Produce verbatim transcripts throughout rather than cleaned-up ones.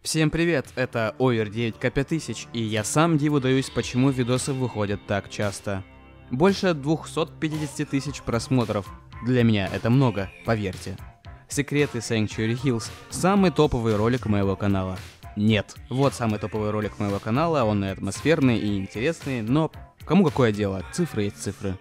Всем привет, это Овер девять ка пять тысяч, и я сам диву даюсь, почему видосы выходят так часто. Больше двухсот пятидесяти тысяч просмотров. Для меня это много, поверьте. Секреты Sanctuary Hills – самый топовый ролик моего канала. Нет, вот самый топовый ролик моего канала, он и атмосферный, и интересный, но кому какое дело, цифры есть цифры.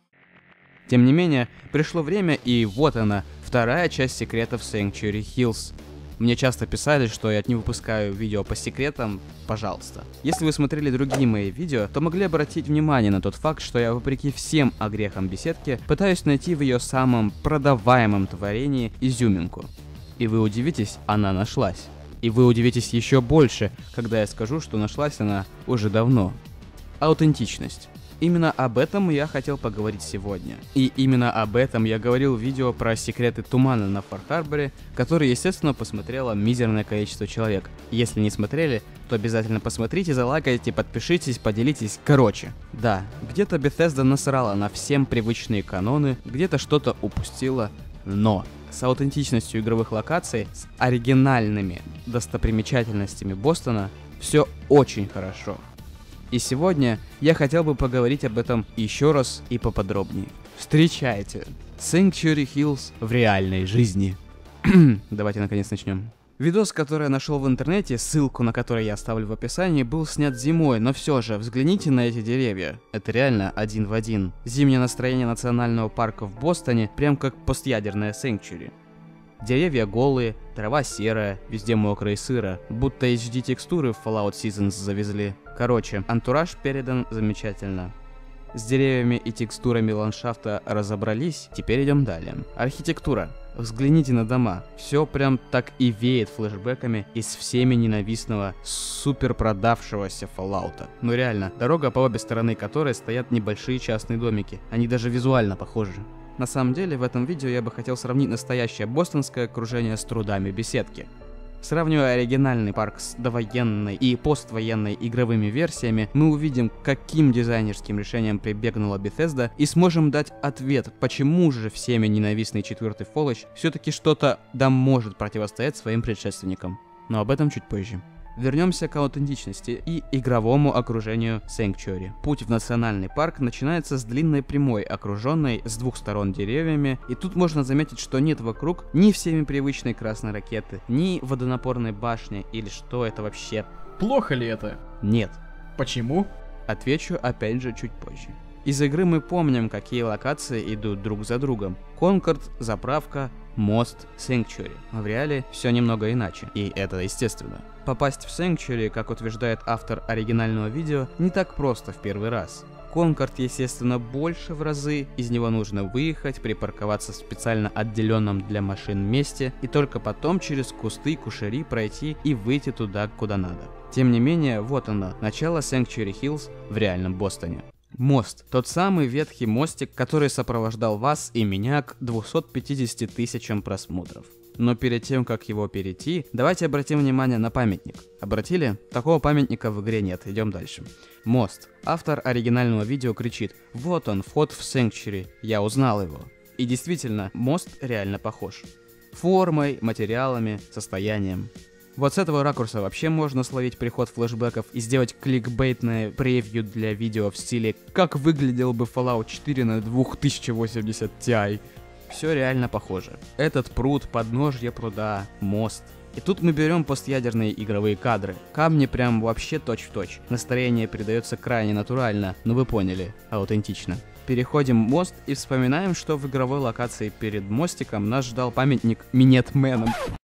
Тем не менее, пришло время, и вот она, вторая часть секретов Sanctuary Hills. Мне часто писали, что я не выпускаю видео по секретам, пожалуйста. Если вы смотрели другие мои видео, то могли обратить внимание на тот факт, что я, вопреки всем огрехам беседки, пытаюсь найти в ее самом продаваемом творении изюминку. И вы удивитесь, она нашлась. И вы удивитесь еще больше, когда я скажу, что нашлась она уже давно. Аутентичность. Именно об этом я хотел поговорить сегодня. И именно об этом я говорил в видео про секреты тумана на Фар-Харборе, который, естественно, посмотрело мизерное количество человек. Если не смотрели, то обязательно посмотрите, залайкайте, подпишитесь, поделитесь. Короче, да, где-то Bethesda насрала на всем привычные каноны, где-то что-то упустила, но с аутентичностью игровых локаций, с оригинальными достопримечательностями Бостона все очень хорошо. И сегодня я хотел бы поговорить об этом еще раз и поподробнее. Встречайте Sanctuary Hills в реальной жизни. Давайте наконец начнем. Видос, который я нашел в интернете, ссылку на который я оставлю в описании, был снят зимой, но все же, взгляните на эти деревья. Это реально один в один. Зимнее настроение национального парка в Бостоне, прям как постъядерное Sanctuary. Деревья голые, трава серая, везде мокро и сыро, будто эйч ди текстуры в Fallout Seasons завезли. Короче, антураж передан замечательно. С деревьями и текстурами ландшафта разобрались, теперь идем далее. Архитектура. Взгляните на дома. Все прям так и веет флешбэками из всеми ненавистного, супер продавшегося Fallout'а. Ну реально, дорога, по обе стороны которой стоят небольшие частные домики. Они даже визуально похожи. На самом деле, в этом видео я бы хотел сравнить настоящее бостонское окружение с трудами беседки. Сравнивая оригинальный парк с довоенной и поствоенной игровыми версиями, мы увидим, к каким дизайнерским решениям прибегнула Bethesda, и сможем дать ответ, почему же всеми ненавистный четвертый Fallout все-таки что-то да может противостоять своим предшественникам. Но об этом чуть позже. Вернемся к аутентичности и игровому окружению Sanctuary. Путь в национальный парк начинается с длинной прямой, окруженной с двух сторон деревьями, и тут можно заметить, что нет вокруг ни всеми привычной красной ракеты, ни водонапорной башни, или что это вообще. Плохо ли это? Нет. Почему? Отвечу опять же чуть позже. Из игры мы помним, какие локации идут друг за другом. Конкорд, заправка, мост, Sanctuary. В реале все немного иначе, и это естественно. Попасть в Sanctuary, как утверждает автор оригинального видео, не так просто в первый раз. Конкорд, естественно, больше в разы, из него нужно выехать, припарковаться в специально отделенном для машин месте, и только потом через кусты и кушари пройти и выйти туда, куда надо. Тем не менее, вот оно, начало Sanctuary Hills в реальном Бостоне. Мост. Тот самый ветхий мостик, который сопровождал вас и меня к двумстам пятидесяти тысячам просмотров. Но перед тем, как его перейти, давайте обратим внимание на памятник. Обратили? Такого памятника в игре нет, идем дальше. Мост. Автор оригинального видео кричит: вот он, вход в Sanctuary, я узнал его. И действительно, мост реально похож. Формой, материалами, состоянием. Вот с этого ракурса вообще можно словить приход флешбеков и сделать кликбейтное превью для видео в стиле «Как выглядел бы Fallout четыре на две тысячи восемьдесят Ti». Все реально похоже. Этот пруд, подножье пруда, мост. И тут мы берем постъядерные игровые кадры. Камни прям вообще точь-в-точь. Настроение передается крайне натурально, но вы поняли, аутентично. Переходим мост и вспоминаем, что в игровой локации перед мостиком нас ждал памятник Минетменам.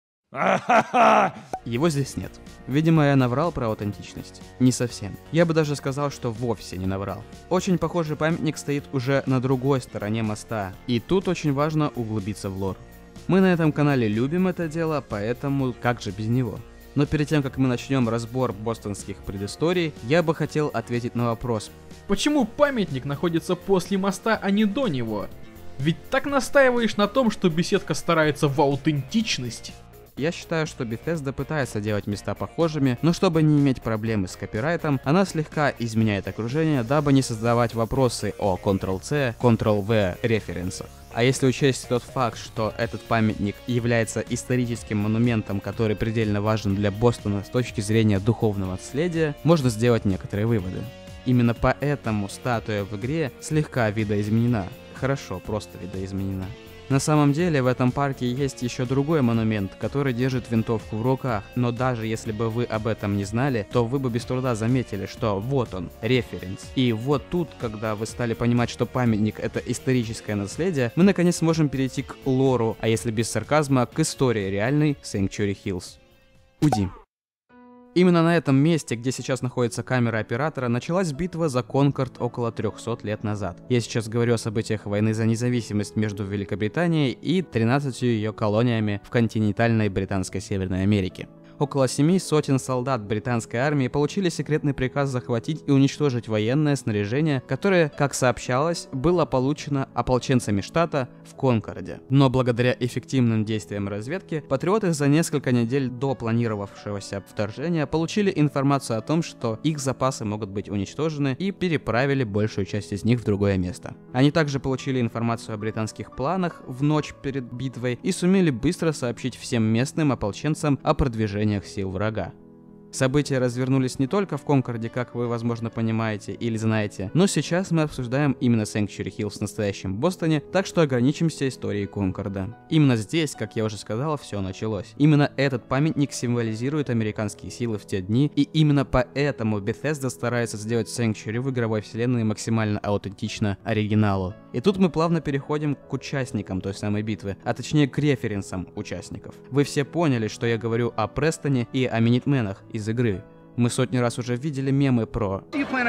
Его здесь нет. Видимо, я наврал про аутентичность. Не совсем. Я бы даже сказал, что вовсе не наврал. Очень похожий памятник стоит уже на другой стороне моста. И тут очень важно углубиться в лор. Мы на этом канале любим это дело, поэтому как же без него? Но перед тем, как мы начнем разбор бостонских предысторий, я бы хотел ответить на вопрос. Почему памятник находится после моста, а не до него? Ведь так настаиваешь на том, что беседка старается в аутентичность. Я считаю, что Bethesda пытается делать места похожими, но чтобы не иметь проблемы с копирайтом, она слегка изменяет окружение, дабы не создавать вопросы о контрол-C, контрол-V референсах. А если учесть тот факт, что этот памятник является историческим монументом, который предельно важен для Бостона с точки зрения духовного наследия, можно сделать некоторые выводы. Именно поэтому статуя в игре слегка видоизменена. Хорошо, просто видоизменена. На самом деле в этом парке есть еще другой монумент, который держит винтовку в руках, но даже если бы вы об этом не знали, то вы бы без труда заметили, что вот он, референс. И вот тут, когда вы стали понимать, что памятник — это историческое наследие, мы наконец сможем перейти к лору, а если без сарказма, к истории реальной Sanctuary Hills. Уди. Именно на этом месте, где сейчас находится камера оператора, началась битва за Конкорд около трёхсот лет назад. Я сейчас говорю о событиях войны за независимость между Великобританией и тринадцатью ее колониями в континентальной британской Северной Америке. Около семи сотен солдат британской армии получили секретный приказ захватить и уничтожить военное снаряжение, которое, как сообщалось, было получено ополченцами штата в Конкорде. Но благодаря эффективным действиям разведки, патриоты за несколько недель до планировавшегося вторжения получили информацию о том, что их запасы могут быть уничтожены, и переправили большую часть из них в другое место. Они также получили информацию о британских планах в ночь перед битвой и сумели быстро сообщить всем местным ополченцам о продвижении сил врага. События развернулись не только в Конкорде, как вы, возможно, понимаете или знаете, но сейчас мы обсуждаем именно Sanctuary Hills в настоящем Бостоне, так что ограничимся историей Конкорда. Именно здесь, как я уже сказал, все началось. Именно этот памятник символизирует американские силы в те дни, и именно поэтому Bethesda старается сделать Sanctuary в игровой вселенной максимально аутентично оригиналу. И тут мы плавно переходим к участникам той самой битвы, а точнее к референсам участников. Вы все поняли, что я говорю о Престоне и о Минитменах из игры. Мы сотни раз уже видели мемы про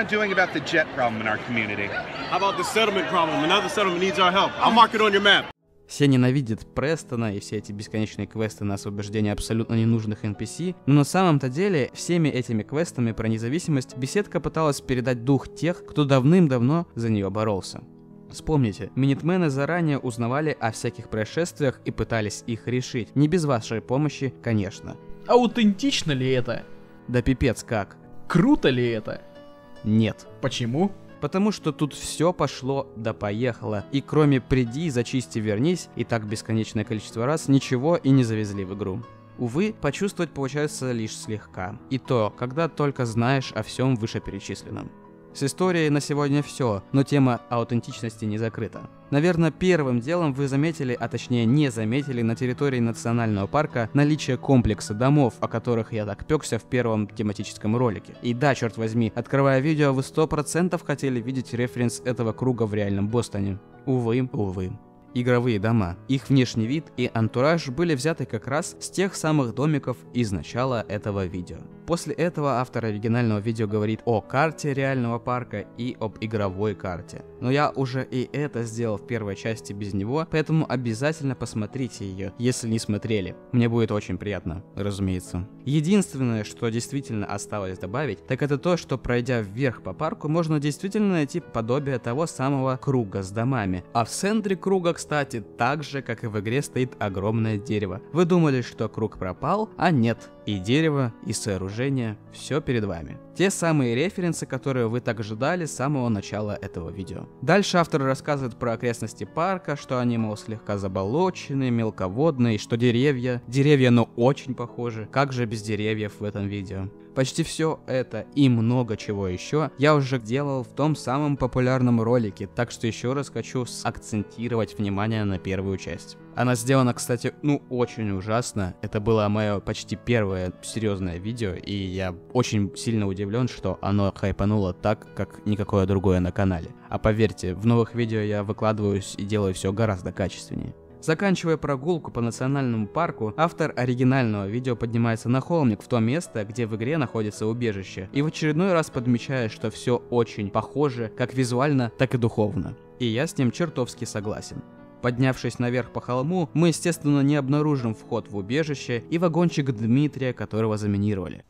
все ненавидят Престона и все эти бесконечные квесты на освобождение абсолютно ненужных эн пи си, но на самом-то деле всеми этими квестами про независимость беседка пыталась передать дух тех, кто давным-давно за нее боролся. Вспомните, Минитмены заранее узнавали о всяких происшествиях и пытались их решить, не без вашей помощи, конечно. Аутентично ли это? Да пипец как. Круто ли это? Нет. Почему? Потому что тут все пошло да поехало, и кроме «приди, зачисти, вернись» и так бесконечное количество раз, ничего и не завезли в игру. Увы, почувствовать получается лишь слегка. И то, когда только знаешь о всем вышеперечисленном. С историей на сегодня все, но тема аутентичности не закрыта. Наверное, первым делом вы заметили, а точнее не заметили на территории национального парка наличие комплекса домов, о которых я так пёкся в первом тематическом ролике. И да, черт возьми, открывая видео, вы сто процентов хотели видеть референс этого круга в реальном Бостоне. Увы, увы. Игровые дома. Их внешний вид и антураж были взяты как раз с тех самых домиков из начала этого видео. После этого автор оригинального видео говорит о карте реального парка и об игровой карте. Но я уже и это сделал в первой части без него, поэтому обязательно посмотрите ее, если не смотрели. Мне будет очень приятно, разумеется. Единственное, что действительно осталось добавить, так это то, что пройдя вверх по парку, можно действительно найти подобие того самого круга с домами. А в центре круга, кстати, так же, как и в игре, стоит огромное дерево. Вы думали, что круг пропал, а нет. И дерево, и сооружение, все перед вами. Те самые референсы, которые вы так ждали с самого начала этого видео. Дальше автор рассказывает про окрестности парка, что они, мол, слегка заболоченные, мелководные, и что деревья, деревья, но очень похожи. Как же без деревьев в этом видео? Почти все это и много чего еще я уже делал в том самом популярном ролике, так что еще раз хочу акцентировать внимание на первую часть. Она сделана, кстати, ну очень ужасно. Это было мое почти первое серьезное видео, и я очень сильно удивлен, что оно хайпануло так, как никакое другое на канале. А поверьте, в новых видео я выкладываюсь и делаю все гораздо качественнее. Заканчивая прогулку по национальному парку, автор оригинального видео поднимается на холмик в то место, где в игре находится убежище, и в очередной раз подмечает, что все очень похоже, как визуально, так и духовно. И я с ним чертовски согласен. Поднявшись наверх по холму, мы, естественно, не обнаружим вход в убежище и вагончик Дмитрия, которого заминировали.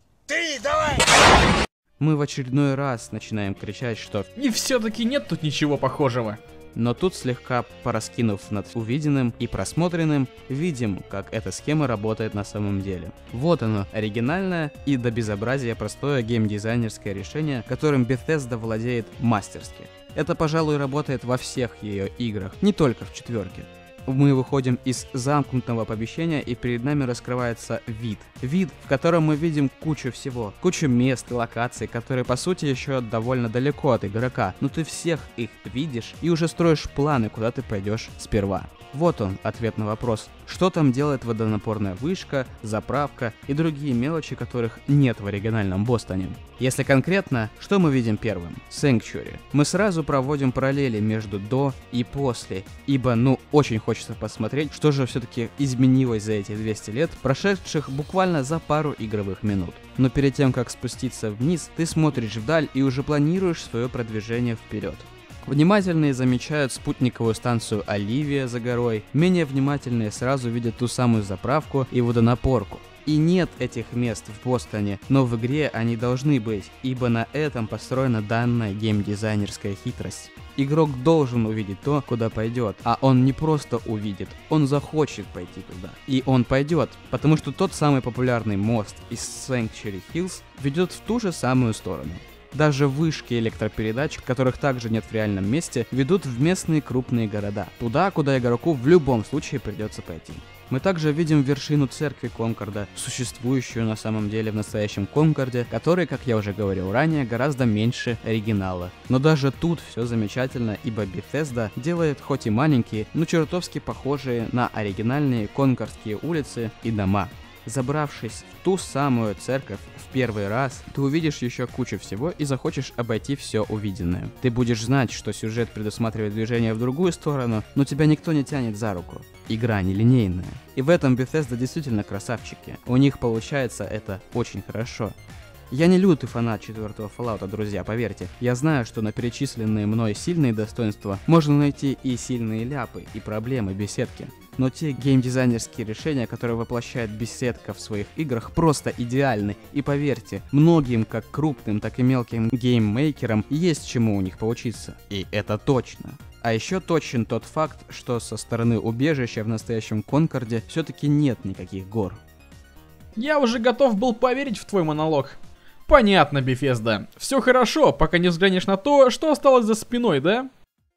Ты давай! Мы в очередной раз начинаем кричать, что... И все-таки нет тут ничего похожего. Но тут, слегка пораскинув над увиденным и просмотренным, видим, как эта схема работает на самом деле. Вот оно, оригинальное и до безобразия простое геймдизайнерское решение, которым Bethesda владеет мастерски. Это, пожалуй, работает во всех ее играх, не только в четверке. Мы выходим из замкнутого помещения, и перед нами раскрывается вид. Вид, в котором мы видим кучу всего. Кучу мест и локаций, которые по сути еще довольно далеко от игрока. Но ты всех их видишь и уже строишь планы, куда ты пойдешь сперва. Вот он, ответ на вопрос, что там делает водонапорная вышка, заправка и другие мелочи, которых нет в оригинальном Бостоне. Если конкретно, что мы видим первым? Sanctuary. Мы сразу проводим параллели между до и после, ибо ну очень хочется посмотреть, что же все-таки изменилось за эти двести лет, прошедших буквально за пару игровых минут. Но перед тем, как спуститься вниз, ты смотришь вдаль и уже планируешь свое продвижение вперед. Внимательные замечают спутниковую станцию Оливия за горой, менее внимательные сразу видят ту самую заправку и водонапорку. И нет этих мест в Бостоне, но в игре они должны быть, ибо на этом построена данная геймдизайнерская хитрость. Игрок должен увидеть то, куда пойдет, а он не просто увидит, он захочет пойти туда. И он пойдет, потому что тот самый популярный мост из Sanctuary Hills ведет в ту же самую сторону. Даже вышки электропередач, которых также нет в реальном месте, ведут в местные крупные города, туда, куда игроку в любом случае придется пойти. Мы также видим вершину церкви Конкорда, существующую на самом деле в настоящем Конкорде, который, как я уже говорил ранее, гораздо меньше оригинала. Но даже тут все замечательно, ибо Bethesda делает хоть и маленькие, но чертовски похожие на оригинальные конкордские улицы и дома. Забравшись в ту самую церковь в первый раз, ты увидишь еще кучу всего и захочешь обойти все увиденное. Ты будешь знать, что сюжет предусматривает движение в другую сторону, но тебя никто не тянет за руку. Игра нелинейная. И в этом Bethesda действительно красавчики. У них получается это очень хорошо. Я не лютый фанат четвертого Fallout, друзья, поверьте. Я знаю, что на перечисленные мной сильные достоинства можно найти и сильные ляпы, и проблемы беседки. Но те геймдизайнерские решения, которые воплощает беседка в своих играх, просто идеальны. И поверьте, многим как крупным, так и мелким гейммейкерам есть чему у них поучиться. И это точно. А еще точен тот факт, что со стороны убежища в настоящем Конкорде все-таки нет никаких гор. Я уже готов был поверить в твой монолог. Понятно, Bethesda. Все хорошо, пока не взглянешь на то, что осталось за спиной, да?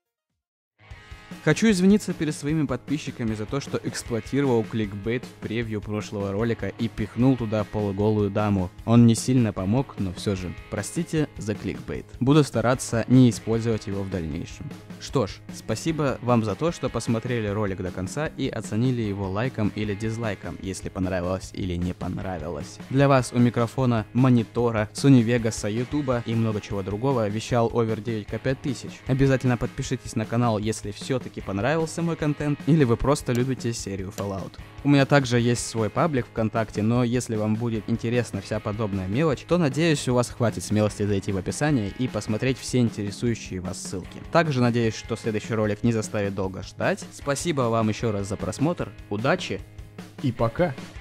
Хочу извиниться перед своими подписчиками за то, что эксплуатировал кликбейт в превью прошлого ролика и пихнул туда полуголую даму. Он не сильно помог, но все же, простите за кликбейт. Буду стараться не использовать его в дальнейшем. Что ж, спасибо вам за то, что посмотрели ролик до конца и оценили его лайком или дизлайком, если понравилось или не понравилось. Для вас у микрофона, монитора, Sony Vegas, Ютуба и много чего другого вещал Овер девять ка пять тысяч. Обязательно подпишитесь на канал, если все-таки понравился мой контент, или вы просто любите серию Fallout. У меня также есть свой паблик ВКонтакте, но если вам будет интересна вся подобная мелочь, то надеюсь, у вас хватит смелости зайти в описание и посмотреть все интересующие вас ссылки. Также надеюсь, что следующий ролик не заставит долго ждать. Спасибо вам еще раз за просмотр, удачи и пока!